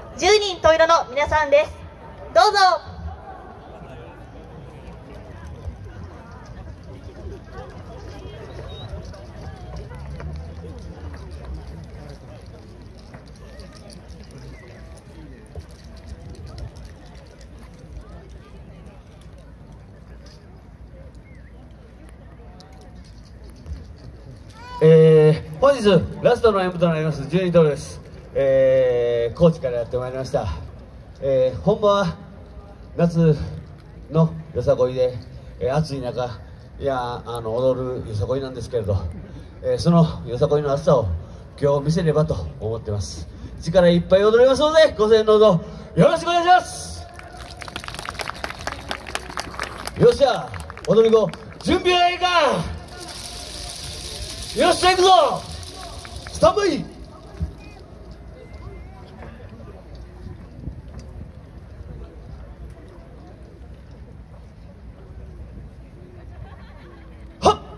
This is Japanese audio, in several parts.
10人十色の皆さんです。どうぞ。 本日ラストの演舞となります12頭です。高知からやってまいりました。本場は夏のよさこいで、暑い中踊るよさこいなんですけれど、そのよさこいの暑さを今日見せればと思ってます。力いっぱい踊りますのでご声援どうぞよろしくお願いします。よっしゃ踊り子準備はいいか。よっしゃ行くぞ。スタンバイ。はっ。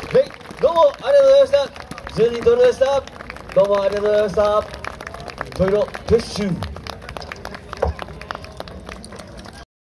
どうもありがとうございました。12トイロでした。どうもありがとうございました。トイロ撤収。